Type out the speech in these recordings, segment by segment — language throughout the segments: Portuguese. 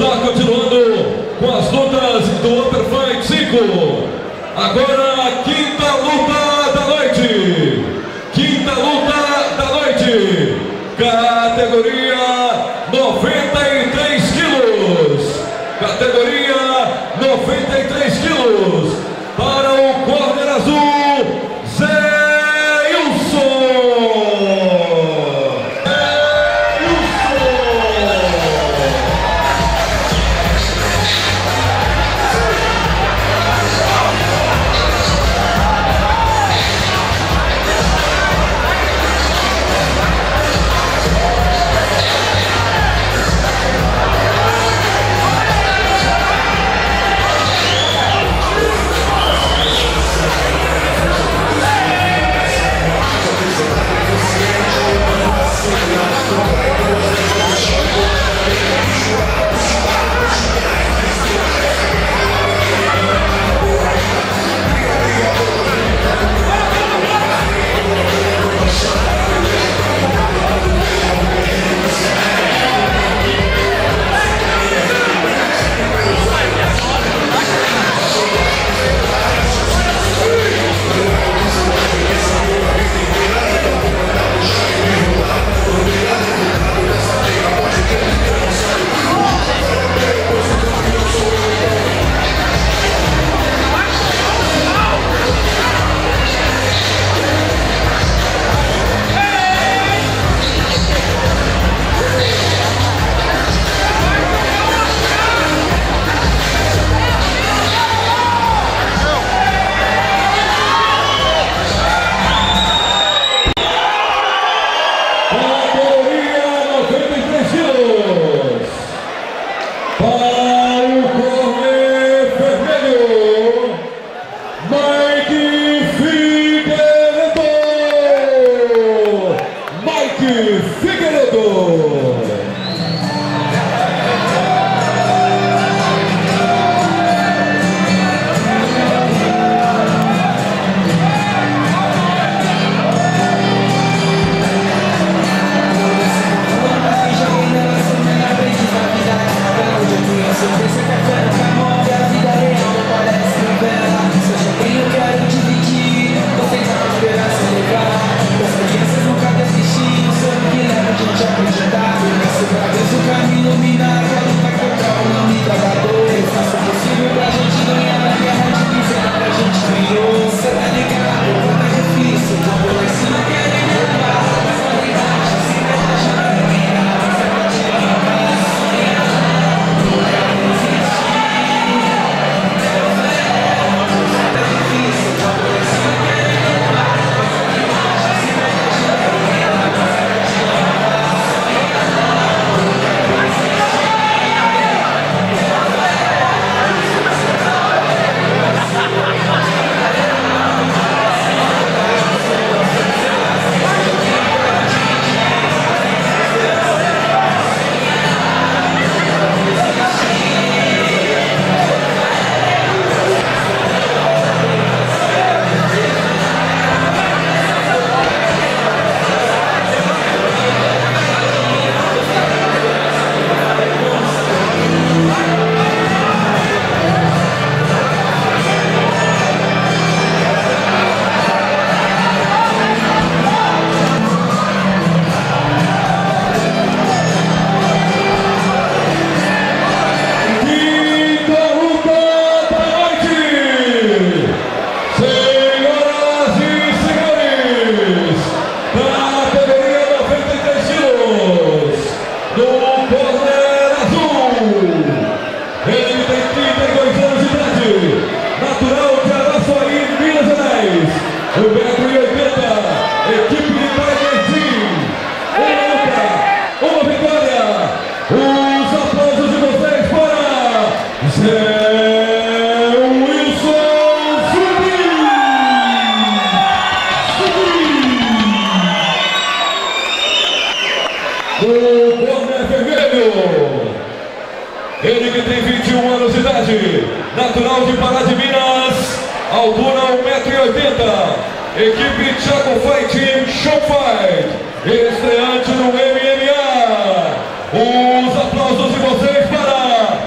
já continuando com as lutas do Upper Fight 5. Agora, quinta luta da noite. Quinta luta da noite. Categoria 93 quilos. Categoria 93 quilos. Para o corner azul, Zé Wilson. Ele que tem 21 anos de idade, natural de Pará de Minas, altura 1,80 m, equipe Thiago Fight Team Show Fight, estreante no MMA. Os aplausos de vocês para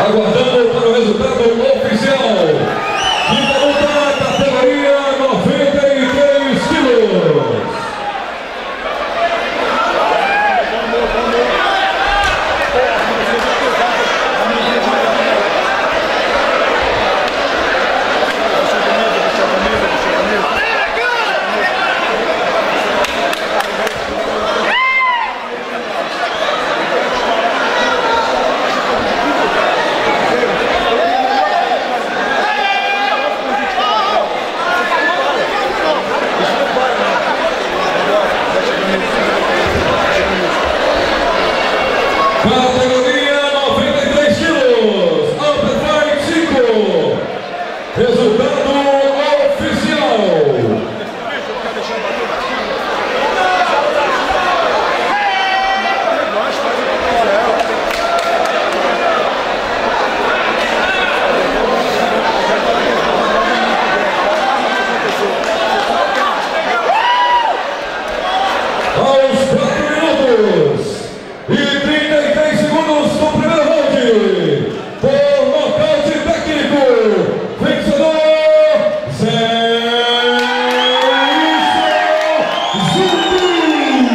Aguardando para o resultado oficial. Quinta luta, categoria 93 quilos. Categoria 93 quilos, Upper Fight 5, resultado oficial. Aos 4 minutos e 33 segundos do primeiro round, por nocaute técnico, vencedor Zé Zumbi.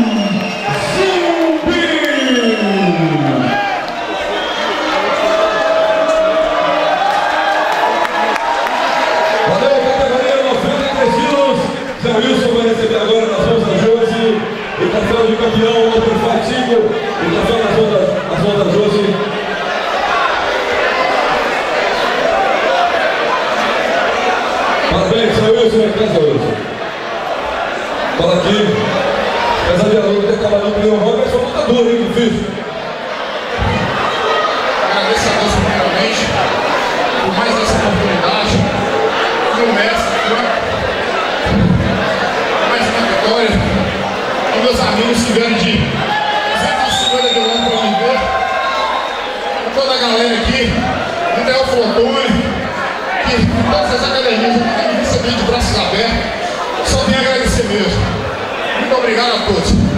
Valeu, categoria 93 quilos. Zé Wilson vai receber agora nas mãos da Josi o troféu de campeão, Upper Fight 5, o troféu nas mãos da Josi. Parabéns, Zé Wilson, Zé Wilson. Fala aqui, apesar de a luta ter acabado no primeiro round, mas foi uma luta dura, hein, difícil. Agradeço a Deus primeiramente por mais essa oportunidade, meu mestre, mais uma vitória, e meus amigos que vieram de 150 quilômetros para me ver, e toda a galera aqui, o Theo Fortune, que todas as academias eu tenho recebido de braços abertos, só tenho a agradecer mesmo. Muito obrigado a todos.